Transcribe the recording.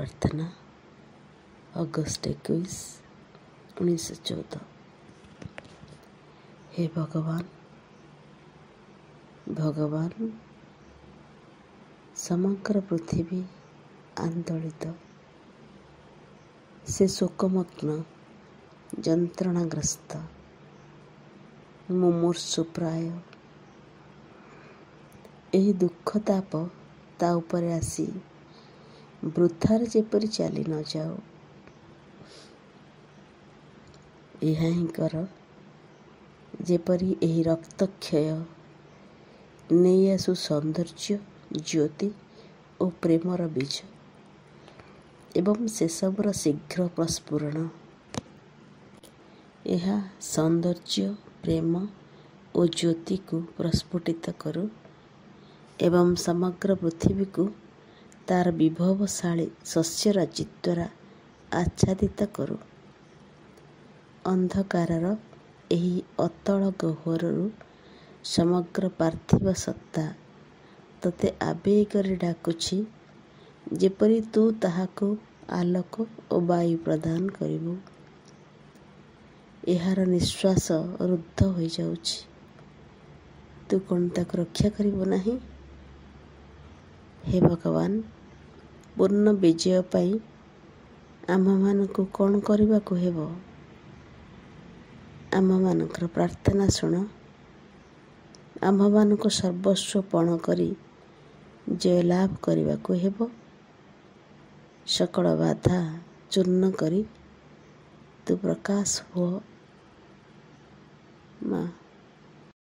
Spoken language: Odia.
प्रार्थना अगस्ट 21, 1914। हे भगवान, समग्र पृथ्वी आंदोलित, से शोकमग्न यंत्रणाग्रस्त मुमूर्षु प्राय ଏହି ଦୁଃଖ ତାପ ତା ଉପରେ ଆସି ବୃଥାରେ ଯେପରି ଚାଲି ନ ଯାଉ, ଏହା ହିଁ କର ଯେପରି ଏହି ରକ୍ତକ୍ଷୟ ନେଇ ଆସୁ ସୌନ୍ଦର୍ଯ୍ୟ, ଜ୍ୟୋତି ଓ ପ୍ରେମର ବୀଜ ଏବଂ ସେସବୁର ଶୀଘ୍ର ପ୍ରସ୍ଫୁରଣ। ଏହା ସୌନ୍ଦର୍ଯ୍ୟ, ପ୍ରେମ ଓ ଜ୍ୟୋତିକୁ ପ୍ରସ୍ଫୁଟିତ କରୁ ଏବଂ ସମଗ୍ର ପୃଥିବୀକୁ ତାର ବିଭବଶାଳୀ ଶସ୍ୟରାଜି ଦ୍ୱାରା ଆଚ୍ଛାଦିତ କରୁ। ଅନ୍ଧକାରର ଏହି ଅତଳ ଗହ୍ୱରରୁ ସମଗ୍ର ପାର୍ଥିବ ସତ୍ତା ତୋତେ ଆବେଗରେ ଡାକୁଛି, ଯେପରି ତୁ ତାହାକୁ ଆଲୋକ ଓ ବାୟୁ ପ୍ରଦାନ କରିବୁ। ଏହାର ନିଶ୍ୱାସ ରୁଦ୍ଧ ହୋଇଯାଉଛି, ତୁ କ'ଣ ତାକୁ ରକ୍ଷା କରିବୁ ନାହିଁ? ହେ ଭଗବାନ, ପୂର୍ଣ୍ଣ ବିଜୟ ପାଇଁ ଆମ୍ଭମାନଙ୍କୁ କ'ଣ କରିବାକୁ ହେବ? ଆମ୍ଭମାନଙ୍କର ପ୍ରାର୍ଥନା ଶୁଣ। ଆମ୍ଭମାନଙ୍କୁ ସର୍ବସ୍ୱ ପଣ କରି ଜୟଲାଭ କରିବାକୁ ହେବ। ସକଳ ବାଧା ଚୂର୍ଣ୍ଣ କରି ତୁ ପ୍ରକାଶ ହୁଅ। ମା।